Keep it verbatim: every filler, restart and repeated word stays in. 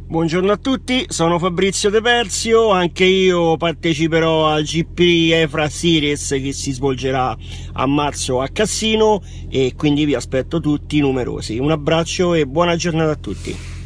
Buongiorno a tutti, sono Fabrizio De Persio, anche io parteciperò al G P EFRA Series che si svolgerà a marzo a Cassino e quindi vi aspetto tutti numerosi. Un abbraccio e buona giornata a tutti.